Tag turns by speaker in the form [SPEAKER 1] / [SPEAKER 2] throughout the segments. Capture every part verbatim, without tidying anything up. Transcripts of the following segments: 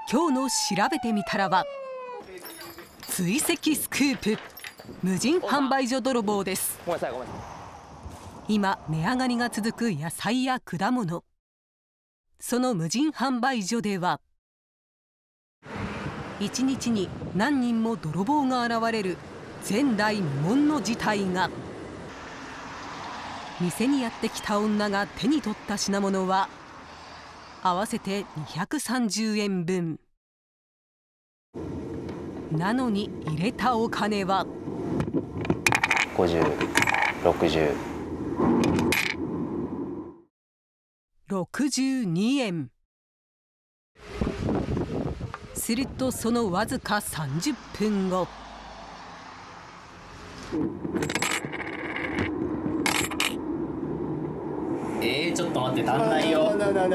[SPEAKER 1] 今日の調べてみたらは追跡スクープ無人販売所泥棒です。今値上がりが続く野菜や果物、その無人販売所ではいちにちに何人も泥棒が現れる前代未聞の事態が。店にやってきた女が手に取った品物は合わせてにひゃくさんじゅうえんぶん。なのに入れたお金は
[SPEAKER 2] ごじゅう、ろくじゅう、
[SPEAKER 1] ろくじゅうにえん。するとそのわずかさんじゅっぷんご。
[SPEAKER 3] えー、ちょっと待って、足んないよ。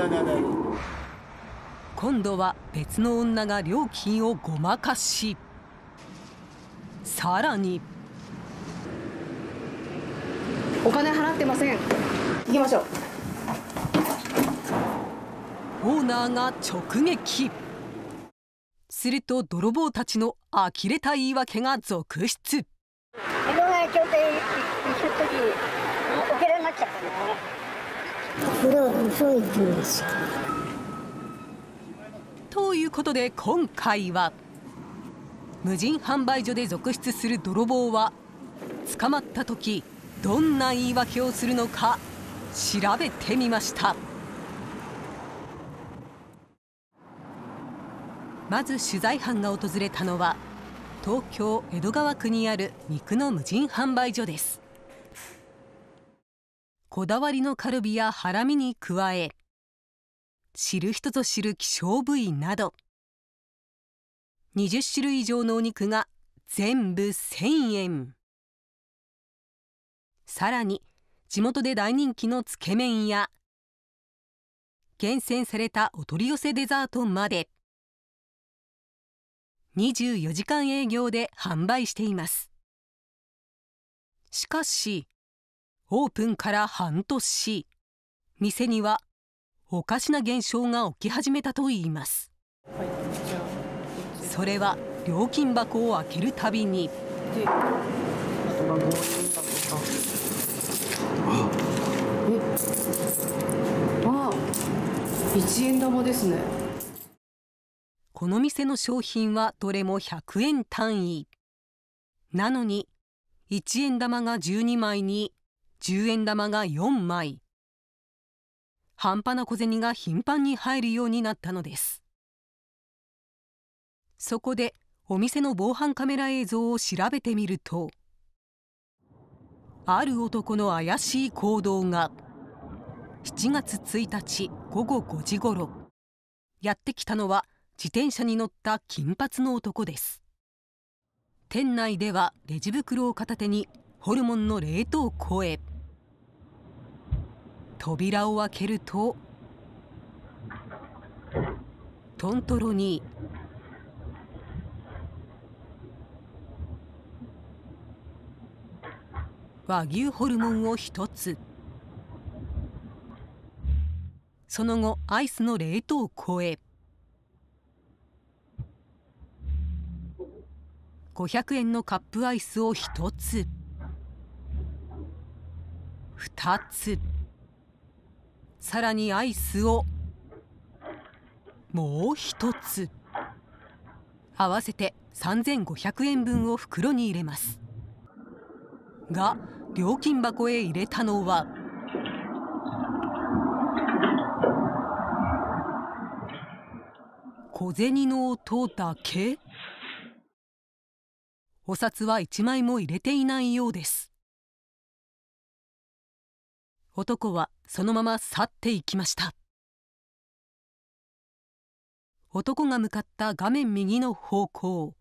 [SPEAKER 1] 今度は別の女が料金をごまかし、さらに
[SPEAKER 4] お金払ってません。行きましょう。
[SPEAKER 1] オーナーが直撃。すると泥棒たちの呆れた言い訳が続出。
[SPEAKER 5] 江戸川町で一緒の時オペラになっちゃったね。これは嘘言ってるんですよ。
[SPEAKER 1] ということで今回は無人販売所で続出する泥棒は捕まった時どんな言い訳をするのか調べてみました。まず取材班が訪れたのは東京江戸川区にある肉の無人販売所です。こだわりのカルビやハラミに加え、知る人ぞ知る希少部位などにじゅっしゅるい以上のお肉が全部せんえん。さらに地元で大人気のつけ麺や厳選されたお取り寄せデザートまでにじゅうよじかん営業で販売しています。しかしオープンから半年、店にはおかしな現象が起き始めたといいます。それは料金箱を開けるたびに
[SPEAKER 4] あ、いちえん玉ですね。
[SPEAKER 1] この店の商品はどれもひゃくえん単位。なのにいちえん玉がじゅうにまいにじゅうえん玉がよんまい。半端な小銭が頻繁に入るようになったのです。そこでお店の防犯カメラ映像を調べてみると、ある男の怪しい行動が。しちがつついたちごごごじごろ、やってきたのは自転車に乗った金髪の男です。店内ではレジ袋を片手にホルモンの冷凍庫へ。扉を開けるとトントロに和牛ホルモンをひとつ、その後アイスの冷凍庫へ。ごひゃくえんのカップアイスをひとつ、ふたつ、さらにアイスをもうひとつ、合わせてさんぜんごひゃくえんぶんを袋に入れます。が料金箱へ入れたのは小銭の音だけ。お札はいちまいも入れていないようです。男はそのまま去っていきました。男が向かった画面右の方向、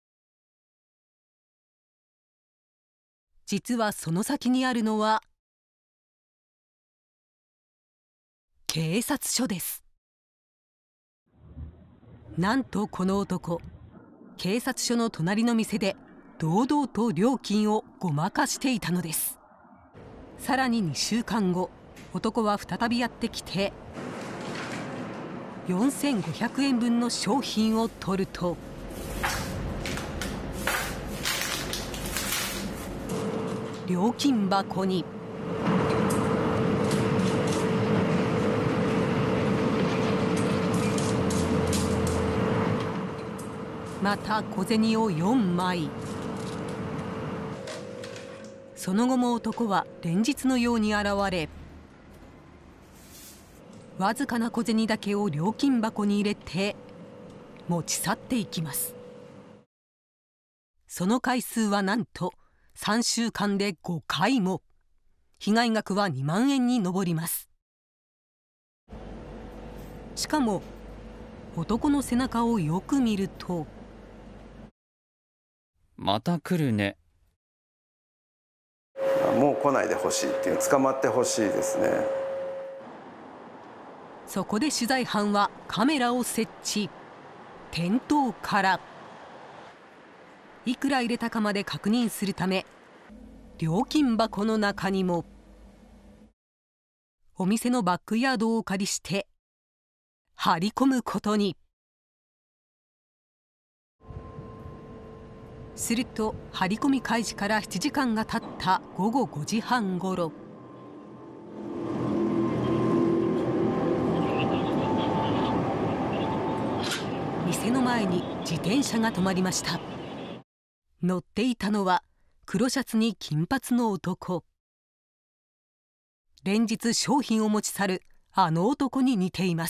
[SPEAKER 1] 実はその先にあるのは警察署です。なんとこの男、警察署の隣の店で堂々と料金をごまかしていたのです。さらににしゅうかんご、男は再びやってきてよんせんごひゃくえんぶんの商品を取ると、料金箱にまた小銭をよんまい。その後も男は連日のように現れ、わずかな小銭だけを料金箱に入れて持ち去っていきます。その回数はなんとさんしゅうかんでごかいも。被害額はにまんえんに上ります。しかも男の背中をよく見ると、
[SPEAKER 6] また来るね。
[SPEAKER 7] もう来ないでほしいっていう、捕まってほしいですね。
[SPEAKER 1] そこで取材班はカメラを設置。店頭からいくら入れたかまで確認するため、料金箱の中にもお店のバックヤードをお借りして張り込むことに。すると張り込み開始からななじかんが経ったごごごじはんごろ、店の前に自転車が止まりました。乗っていたのは黒シャツに金髪の男。連日商品を持ち去るあの男に似ています。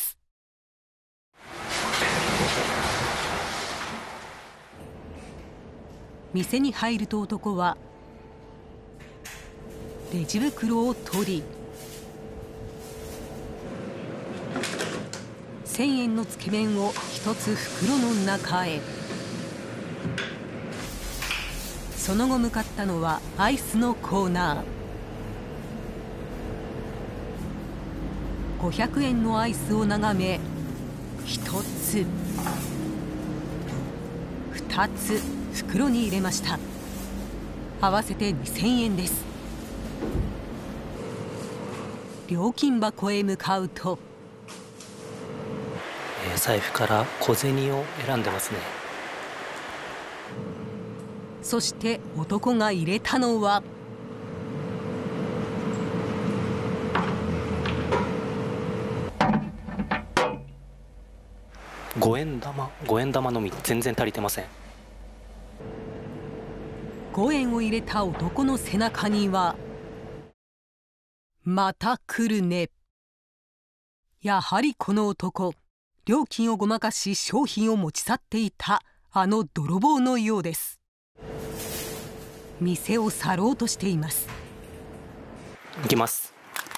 [SPEAKER 1] 店に入ると男はレジ袋を取り、せんえんのつけ麺を一つ袋の中へ。その後向かったのはアイスのコーナー。ごひゃくえんのアイスを眺め、ひとつふたつ袋に入れました。合わせてにせんえんです。料金箱へ向かうと、
[SPEAKER 8] えー、財布から小銭を選んでますね。
[SPEAKER 1] そして男が入れたのは
[SPEAKER 8] ごえん玉、ごえん玉のみ、全然足りてません。
[SPEAKER 1] ごえんを入れた男の背中には、また来るね。やはりこの男、料金をごまかし商品を持ち去っていたあの泥棒のようです。店を去ろうとしています。
[SPEAKER 8] 行きます。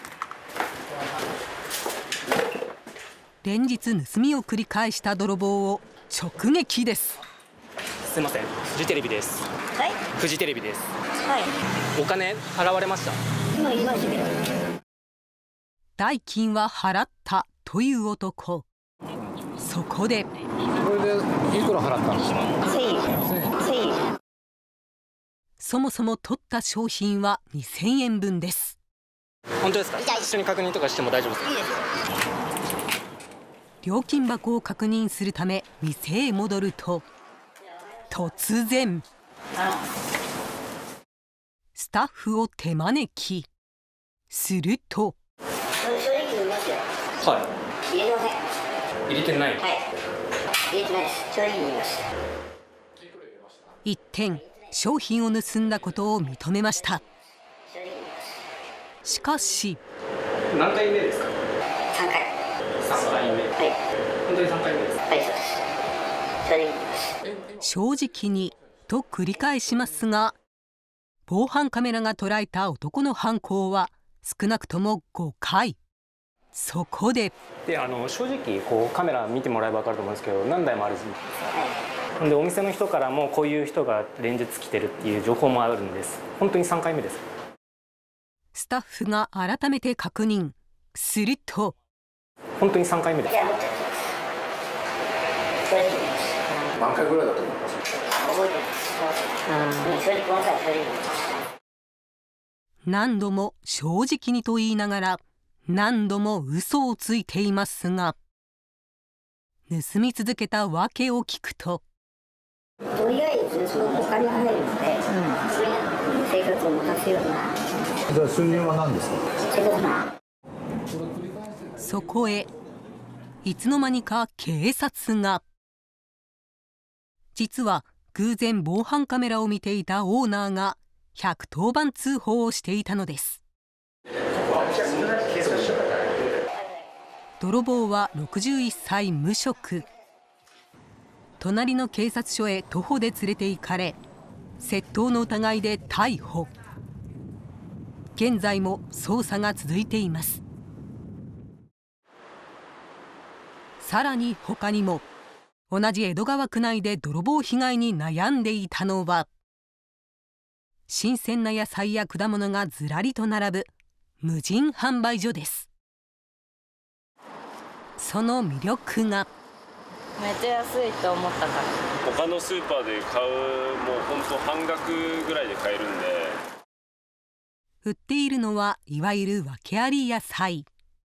[SPEAKER 1] 連日盗みを繰り返した泥棒を直撃です。
[SPEAKER 8] すいません、フジテレビです。
[SPEAKER 5] はい。
[SPEAKER 8] フジテレビです。
[SPEAKER 5] はい。
[SPEAKER 8] お金払われました？
[SPEAKER 5] 今言いましたけど。
[SPEAKER 1] 代金は払ったという男。そこで、
[SPEAKER 9] これでいくら払ったんですか？
[SPEAKER 5] せんえん。せんえん。
[SPEAKER 1] そもそも取った商品はにせんえんぶんです。
[SPEAKER 8] 本当ですか？一緒に確認とかしても大丈夫ですか？
[SPEAKER 5] いいですよ。
[SPEAKER 1] 料金箱を確認するため店へ戻ると、突然スタッフを手招き。すると、
[SPEAKER 5] 正直言いますよ。
[SPEAKER 8] は
[SPEAKER 5] 入れてません。
[SPEAKER 8] い。入れてない。
[SPEAKER 5] はい。入れてないです。正直言います。
[SPEAKER 1] 一転、商品を盗んだことを認めました。
[SPEAKER 5] 正直言います。
[SPEAKER 1] しかし、
[SPEAKER 8] 何回目ですか？
[SPEAKER 5] さんかい。
[SPEAKER 8] さんかいめ。
[SPEAKER 5] はい。
[SPEAKER 8] 本当にさんかいめですか？
[SPEAKER 5] はい、そうです。正直言います。
[SPEAKER 1] 正直にと繰り返しますが、防犯カメラが捉えた男の犯行は少なくともごかい。そこで
[SPEAKER 8] で、あの正直こうカメラ見てもらえば分かると思うんですけど、何台もあるんです。ほんでお店の人からもこういう人が連日来てるっていう情報もあるんです。本当にさんかいめです。
[SPEAKER 1] スタッフが改めて確認。すると、
[SPEAKER 8] 本当にさんかいめです。
[SPEAKER 5] いや、もっとやってます。正直言います。
[SPEAKER 9] 何回ぐらいだと思います？
[SPEAKER 5] 覚えてます。うん、正直この際正直言います。
[SPEAKER 1] 何度も正直にと言いながら何度も嘘をついていますが、 盗み続けた訳を聞くと、
[SPEAKER 5] とりあえずそのお金が入るので、うん、生活を持たせるような。
[SPEAKER 9] じゃあ収入は何ですか？
[SPEAKER 5] 生活な。
[SPEAKER 1] そこへいつの間にか警察が。実は偶然防犯カメラを見ていたオーナーがひゃくとおばん通報をしていたのです。泥棒はろくじゅういっさい無職。隣の警察署へ徒歩で連れて行かれ、窃盗の疑いで逮捕。現在も捜査が続いています。さらに他にも同じ江戸川区内で泥棒被害に悩んでいたのは、新鮮な野菜や果物がずらりと並ぶ無人販売所です。その魅力が、
[SPEAKER 6] めっちゃ安いと思ったから。
[SPEAKER 10] 他のスーパーで買うもう本当半額ぐらいで買えるんで。
[SPEAKER 1] 売っているのはいわゆる訳あり野菜。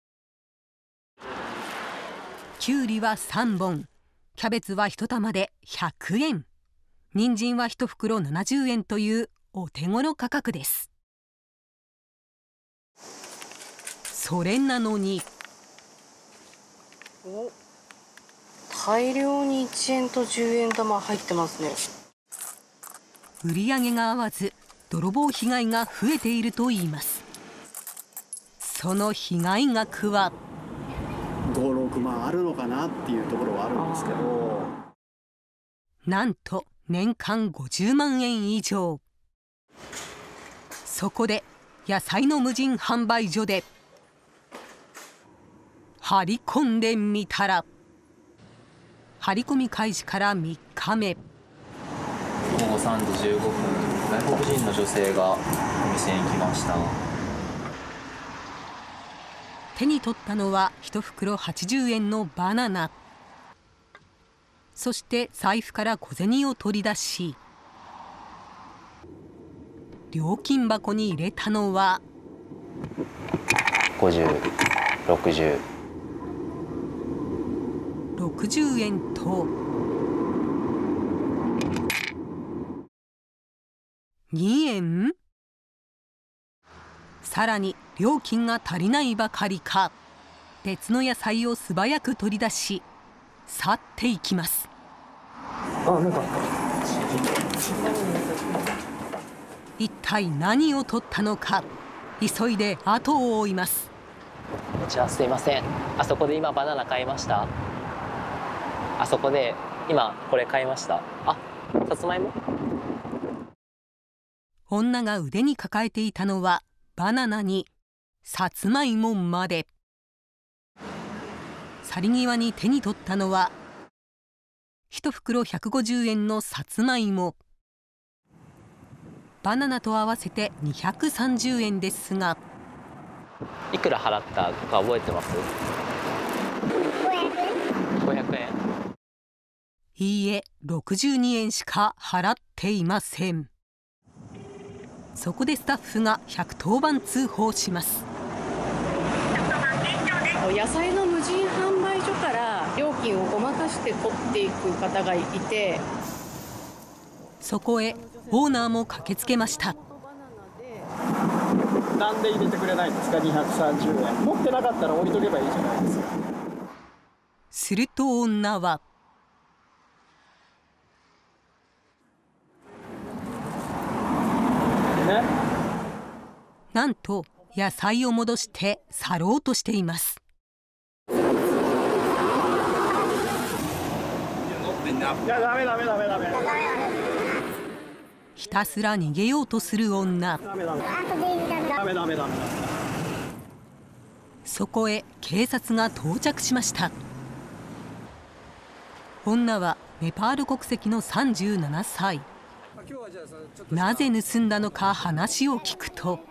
[SPEAKER 1] きゅうりはさんぼん、キャベツはいち玉でひゃくえん、人参はいち袋ななじゅうえんというお手頃価格です。それなのに、
[SPEAKER 6] お、大量にいちえんとじゅうえん玉入ってますね。
[SPEAKER 1] 売り上げが合わず泥棒被害が増えているといいます。その被害額は
[SPEAKER 11] ご、ろくまんあるのかなっていうところはあるんですけど、
[SPEAKER 1] なんと年間ごじゅうまんえん以上。そこで野菜の無人販売所で張り込んでみたら、張り込み開始からみっかめ。
[SPEAKER 2] ごごさんじじゅうごふん、外国人の女性がお店に来ました。
[SPEAKER 1] 手に取ったのはいち袋はちじゅうえんのバナナ。そして財布から小銭を取り出し、料金箱に入れたのは
[SPEAKER 2] ごじゅう、ろくじゅう。
[SPEAKER 1] ろくじゅうえんとにえん。さらに料金が足りないばかりか、別の野菜を素早く取り出し去っていきます。
[SPEAKER 11] あ、なんか
[SPEAKER 1] 一体何を取ったのか、急いで後を追います。
[SPEAKER 2] こちらすいません、あそこで今バナナ買いました。あそこで今これ買いました。あ、さつまいも。
[SPEAKER 1] 女が腕に抱えていたのはバナナにさつまいもまで。去り際に手に取ったのはいち袋ひゃくごじゅうえんのさつまいも。バナナと合わせてにひゃくさんじゅうえんですが、
[SPEAKER 2] いくら払ったか覚えてます？ごひゃくえん。
[SPEAKER 1] いいえ、ろくじゅうにえんしか払っていません。そこでスタッフがひゃくとおばん通報します。
[SPEAKER 4] 野菜の無人販売所から料金をごまかして取っていく方がいて、
[SPEAKER 1] そこへオーナーも駆けつけました。
[SPEAKER 11] なんで入れてくれないんですか？にひゃくさんじゅうえん持ってなかったら置いとけばいいじゃないですか。
[SPEAKER 1] すると女は
[SPEAKER 11] ね、
[SPEAKER 1] なんと野菜を戻して去ろうとしています。
[SPEAKER 11] いや、ダメダメダメダメ。
[SPEAKER 1] ひたすら逃げようとする女。
[SPEAKER 11] ダメダメダメダメダメ。
[SPEAKER 1] そこへ警察が到着しました。女はネパール国籍のさんじゅうななさい。なぜ盗んだのか話を聞くと、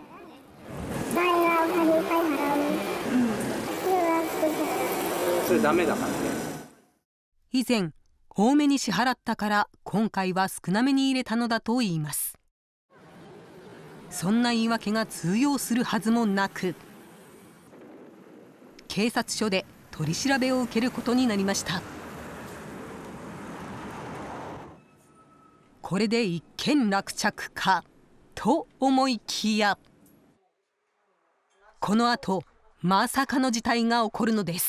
[SPEAKER 11] それダメだからね。
[SPEAKER 1] 以前多めに支払ったから今回は少なめに入れたのだと言います。そんな言い訳が通用するはずもなく、警察署で取り調べを受けることになりました。 これで一件落着かと思いきや、この後まさかの事態が起こるのです。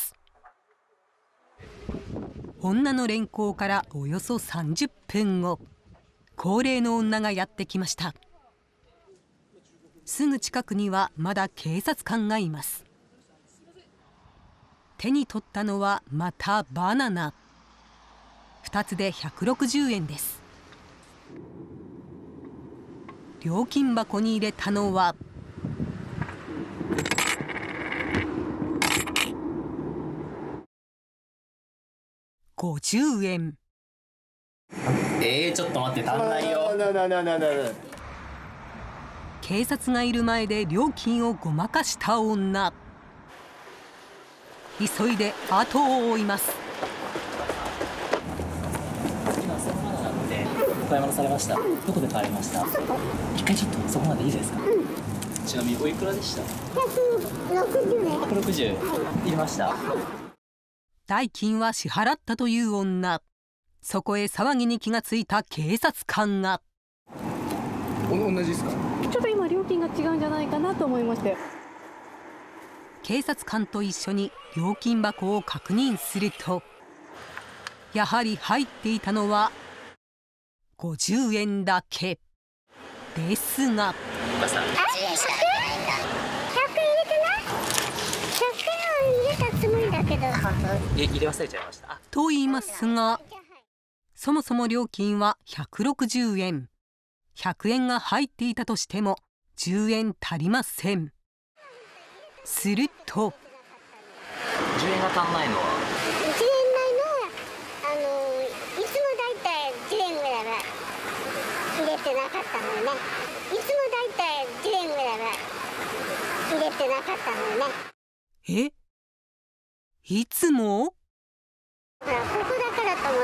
[SPEAKER 1] 女の連行からおよそさんじゅっぷんご、高齢の女がやってきました。すぐ近くにはまだ警察官がいます。手に取ったのはまたバナナ。ふたつでひゃくろくじゅうえんです。料金箱に入れたのはごじゅうえん。
[SPEAKER 3] えー、ちょっと待って、足んないよ。
[SPEAKER 1] 警察がいる前で料金をごまかした女。急いで後を追います。
[SPEAKER 2] 今そこまでなのでお買い物されました。どこで買われました？一回ちょっとそこまでいいですか？うん、ちなみにおいくらでした？ひゃくろくじゅうえん。ひゃくろくじゅういりました。
[SPEAKER 1] 代金は支払ったという女。そこへ騒ぎに気がついた警察官が。
[SPEAKER 11] 同じですか？
[SPEAKER 4] ちょっと今料金が違うんじゃないかなと思いまして、
[SPEAKER 1] 警察官と一緒に料金箱を確認すると、やはり入っていたのはごじゅうえんだけですが、
[SPEAKER 5] ひゃくえん入れたつもりだけど、
[SPEAKER 2] え、入れ忘れちゃいました。
[SPEAKER 1] と言いますが、そもそも料金はひゃくろくじゅうえん。ひゃくえんが入っていたとしてもじゅうえん足りません。すると
[SPEAKER 2] じゅうえんが足んないのは
[SPEAKER 5] じゅうえんないのはあのいつもだいたいじゅうえんぐらいは入れてなかったのよね。いつもだいたいじゅうえんぐらいは入れてなかったのよね。
[SPEAKER 1] え、いつも？
[SPEAKER 5] ほら、ここだからと思って、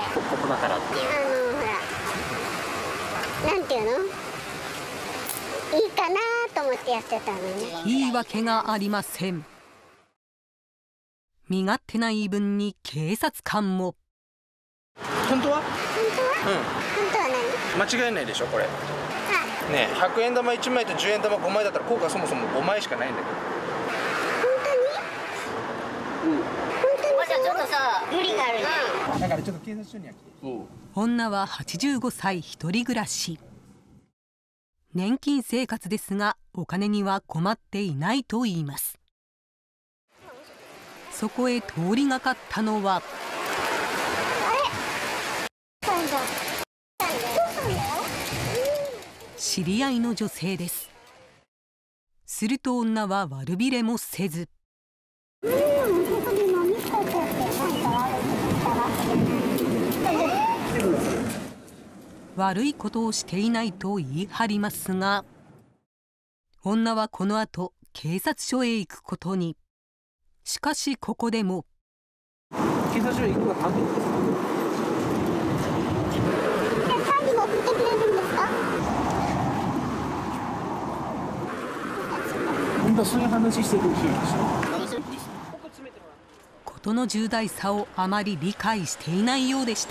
[SPEAKER 2] ここだからって
[SPEAKER 5] あのほら、なんていうの、いいかなと思ってやってたのね。
[SPEAKER 1] 言い訳がありません。身勝手な言い分に警察官も。
[SPEAKER 11] 本当は？
[SPEAKER 5] 本当は？うん。本当は何？
[SPEAKER 11] 間違いないでしょこれ。ねえ、ひゃくえん玉いちまいとじゅうえん玉ごまいだったら効果そもそもごまいしかないんだけど。
[SPEAKER 5] 本当に？うん。本当にちょっとさ、無理があるね。
[SPEAKER 11] だからちょっと警察署には来て。
[SPEAKER 1] 女ははちじゅうごさい、一人暮らし。年金生活ですが、お金には困っていないと言います。そこへ通りがかったのは、知り合いの女性です。すると女は悪びれもせず、悪いことをしていないと言い張りますが、女はこの後警察署へ行くことに。しかしここでも
[SPEAKER 11] 警察署へ行くのが単独ですか？
[SPEAKER 5] カードも送ってくれるんですか？
[SPEAKER 11] 本当はそういう話してほしいでしょ。
[SPEAKER 1] 事の重大さをあまり理解していないようでした。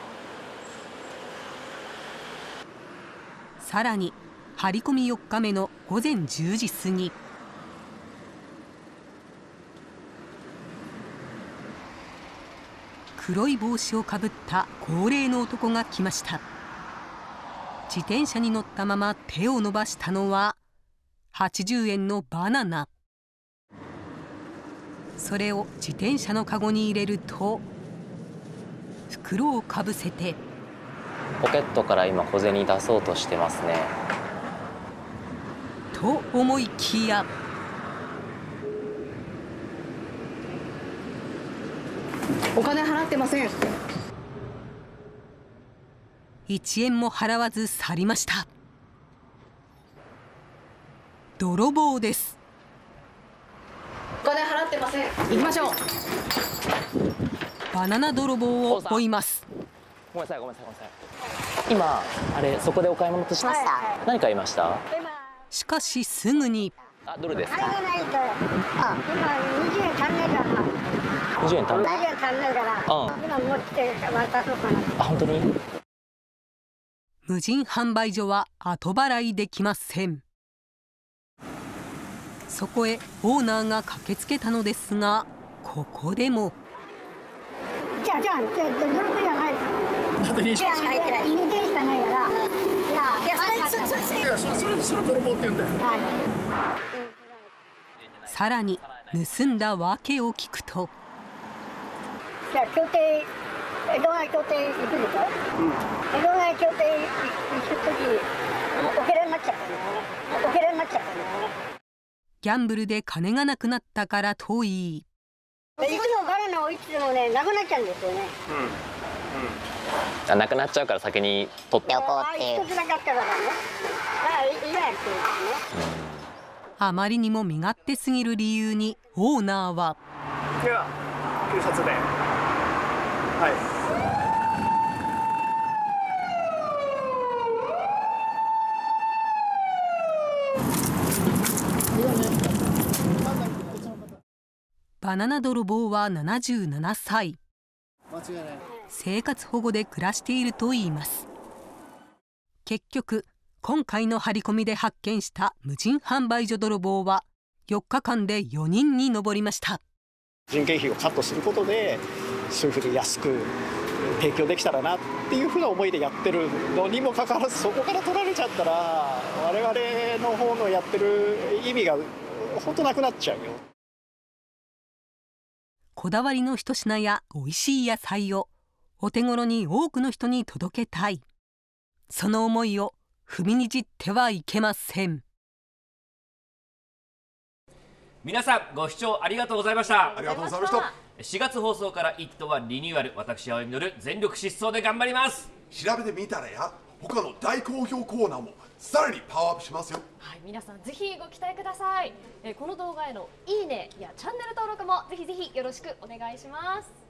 [SPEAKER 1] さらに張り込みよっかめの午前じゅうじ過ぎ、黒い帽子をかぶった高齢の男が来ました。自転車に乗ったまま手を伸ばしたのははちじゅうえんのバナナ。それを自転車のカゴに入れると、袋をかぶせて
[SPEAKER 2] ポケットから今小銭出そうとしてますね。
[SPEAKER 1] と思いきや、
[SPEAKER 4] お金払ってません。
[SPEAKER 1] いちえんも払わず去りました。泥棒です。
[SPEAKER 4] お金払ってません。行きましょう。
[SPEAKER 1] バナナ泥棒を追います。
[SPEAKER 2] ごめんなさいごめんなさいごめんなさい。今あれそこでお買い物として、はい、何買いました？
[SPEAKER 1] しかしすぐに、
[SPEAKER 2] あ、どれですか？
[SPEAKER 5] あれがないと、あ、今にじゅうえん足んないからな。
[SPEAKER 2] にじゅうえん足んない。
[SPEAKER 5] にじゅうえん足んないから、
[SPEAKER 2] うん、
[SPEAKER 5] 今持って渡そうかな。
[SPEAKER 2] あ、本当に？
[SPEAKER 1] 無人販売所は後払いできません。そこへオーナーが駆けつけたのですが、ここでも
[SPEAKER 5] じゃあじゃあじゃあ泥棒じゃない
[SPEAKER 3] 本当に
[SPEAKER 5] じゃあ入ってない入れてるしかないから。いや
[SPEAKER 3] それそれそれいやそれそれそれ泥棒って言うんだよ。
[SPEAKER 1] さらに盗んだ訳を聞くと、
[SPEAKER 5] じゃあ協定江戸川協定行くでしょ。江戸川協定行くときおけらになっちゃったおけらになっちゃった
[SPEAKER 1] ギャンブルで金がなくなったからといい、
[SPEAKER 5] いつもバラの置いててもね、なくなっちゃうんですよね。
[SPEAKER 3] うんうん、なくなっちゃうから先に取っておこうっていう。
[SPEAKER 5] 一つだけあったからね。ああ、いいやってるんですね。
[SPEAKER 1] あまりにも身勝手すぎる理由にオーナーは、
[SPEAKER 8] では警察で、はい。
[SPEAKER 1] バナナ泥棒はななじゅうななさい。生活保護で暮らしているといいます。結局、今回の張り込みで発見した無人販売所泥棒はよっかかんでよにんに上りました。
[SPEAKER 12] 人件費をカットすることでそういうふうに安く提供できたらなっていうふうな思いでやってるのにもかかわらず、そこから取られちゃったら我々の方のやってる意味が本当なくなっちゃうよ。
[SPEAKER 1] こだわりの一品や美味しい野菜をお手頃に多くの人に届けたい。その思いを踏みにじってはいけません。
[SPEAKER 13] 皆さんご視聴ありがとうございました。
[SPEAKER 14] ありがとうございました。
[SPEAKER 13] しがつ放送から「イット!」はリニューアル。私青井実全力疾走で頑張ります。
[SPEAKER 14] 調べてみたらや他の大好評コーナーもさらにパワーアップしますよ。
[SPEAKER 15] はい、皆さんぜひご期待ください。えー、この動画へのいいねやチャンネル登録もぜひぜひよろしくお願いします。